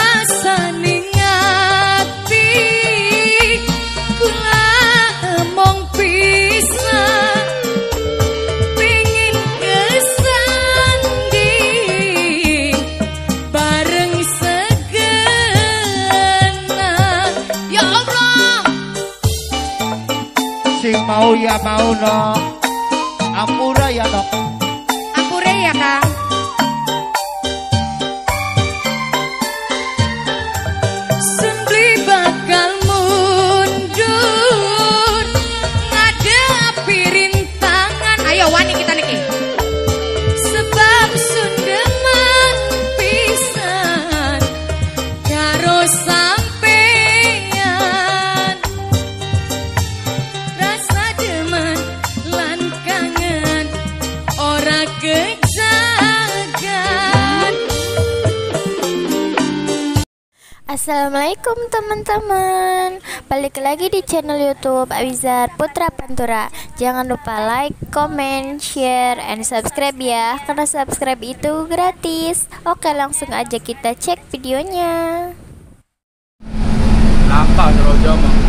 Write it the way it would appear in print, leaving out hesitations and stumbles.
Mau ya mau no, ampura ya no, ampura ya Kang. Sembli bakal mundur, ngadapi rintangan. Ayo wani kita niki. Sebab sundeman pisan karo Assalamualaikum teman-teman, balik lagi di channel YouTube Awizar Putra Pantura. Jangan lupa like, comment, share, and subscribe ya, karena subscribe itu gratis. Oke, langsung aja kita cek videonya. Lampa Rojo.